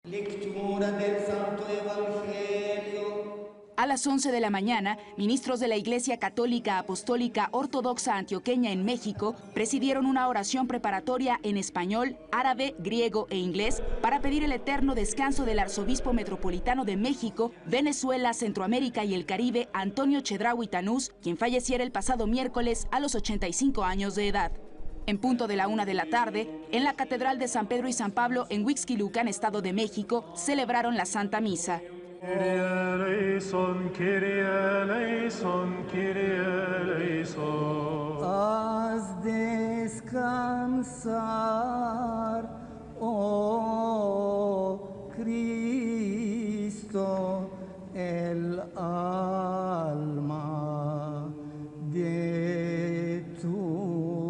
Lectura del Santo Evangelio. A las 11 de la mañana, ministros de la Iglesia Católica Apostólica Ortodoxa Antioqueña en México presidieron una oración preparatoria en español, árabe, griego e inglés para pedir el eterno descanso del arzobispo metropolitano de México, Venezuela, Centroamérica y el Caribe, Antonio Chedraui Tanús, quien falleciera el pasado miércoles a los 85 años de edad. En punto de la 1 de la tarde, en la Catedral de San Pedro y San Pablo en Huixquilucan, Estado de México, celebraron la Santa Misa. Haz descansar, oh Cristo, el alma de tu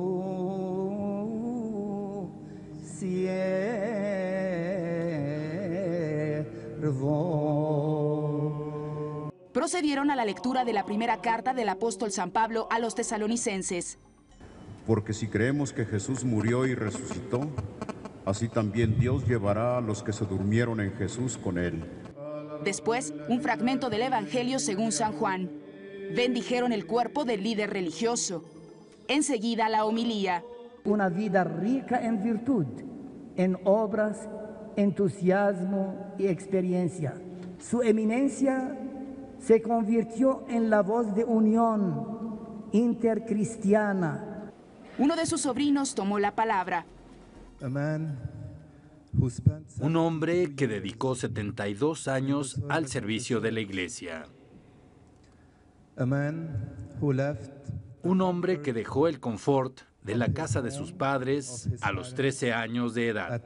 siervo. Procedieron a la lectura de la primera carta del apóstol San Pablo a los tesalonicenses. Porque si creemos que Jesús murió y resucitó, así también Dios llevará a los que se durmieron en Jesús con él. Después, un fragmento del Evangelio según San Juan. Bendijeron el cuerpo del líder religioso. Enseguida la homilía. Una vida rica en virtud, en obras, entusiasmo y experiencia. Su eminencia se convirtió en la voz de unión intercristiana. Uno de sus sobrinos tomó la palabra. Un hombre que dedicó 72 años al servicio de la Iglesia. Un hombre que dejó el confort de la casa de sus padres a los 13 años de edad.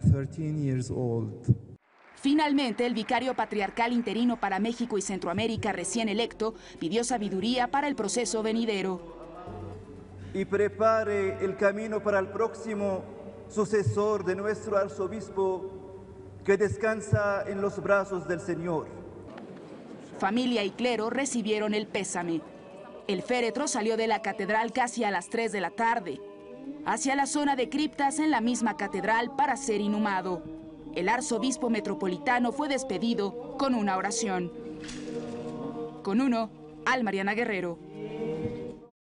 Finalmente, el vicario patriarcal interino para México y Centroamérica recién electo pidió sabiduría para el proceso venidero. Y prepare el camino para el próximo sucesor de nuestro arzobispo, que descansa en los brazos del Señor. Familia y clero recibieron el pésame. El féretro salió de la catedral casi a las 3 de la tarde, hacia la zona de criptas en la misma catedral para ser inhumado. El arzobispo metropolitano fue despedido con una oración. Con uno, Almariana Guerrero.